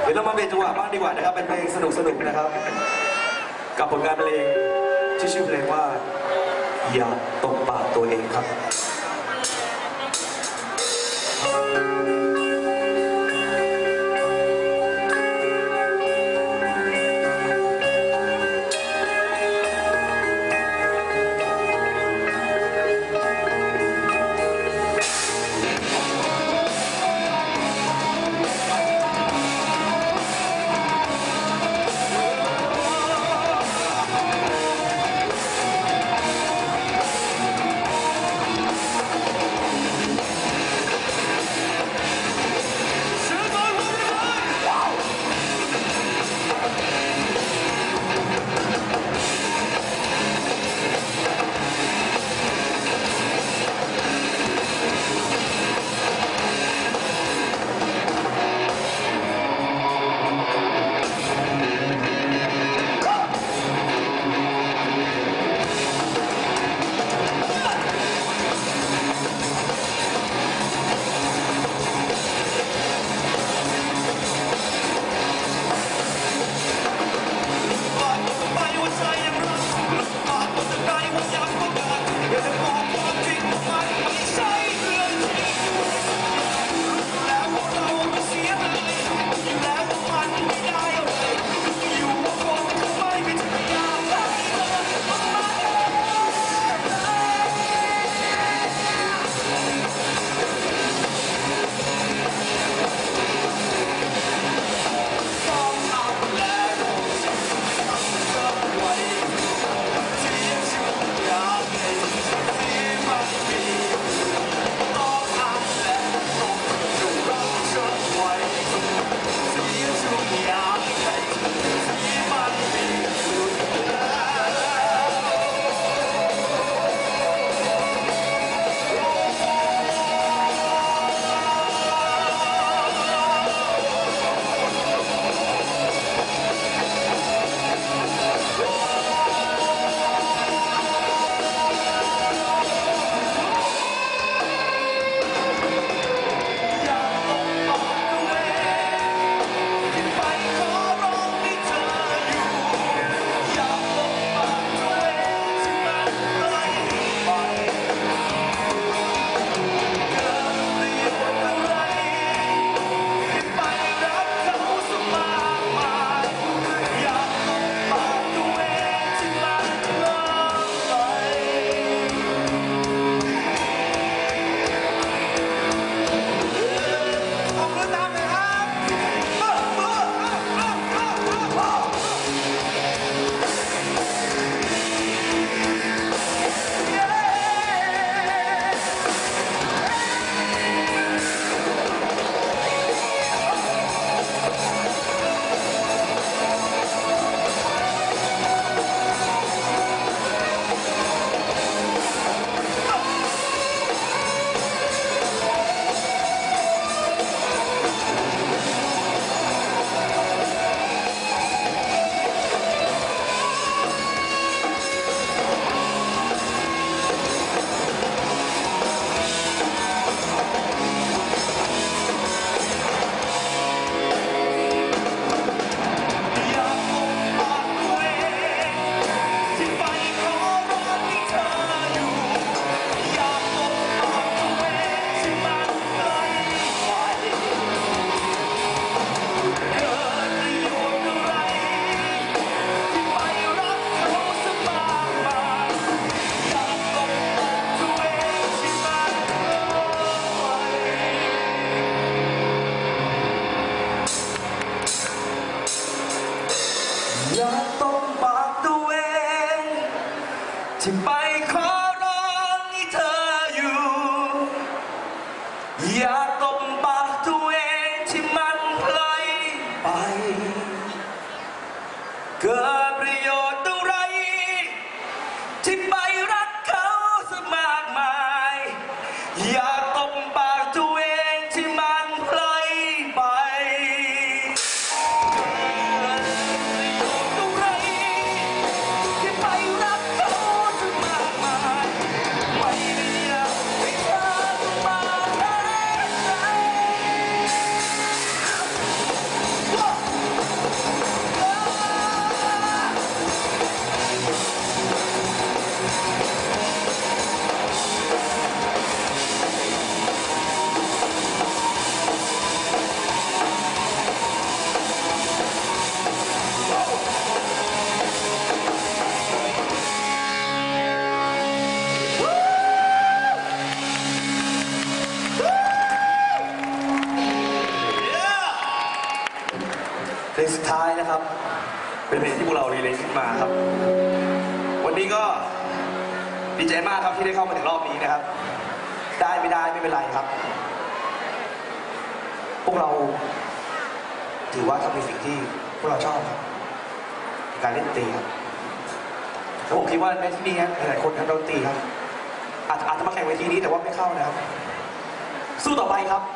เดี๋ยวเรามาเปลี่ยนจังหวะบ้างดีกว่านะครับเป็นเพลงสนุกๆนะครับกับผลงานเพลงที่ชื่อเพลงว่าอย่าตบปากตัวเองครับงสุดท้ายนะครับ เป็นเพลงที่พวกเรารีเลย์ขึ้นมาครับ วันนี้ก็ดีใจมากครับที่ได้เข้ามาถึงรอบนี้นะครับได้ไม่ได้ไม่เป็นไรครับพวกเราถือว่าทำในสิ่งที่พวกเราชอบครับการเล่นดนตรีครับแล้วผมคิดว่าในที่นี้หลายคนทำดนตรีครับอาจจะมาแข่งเวทีนี้แต่ว่าไม่เข้านะครับสู้ต่อไปครับ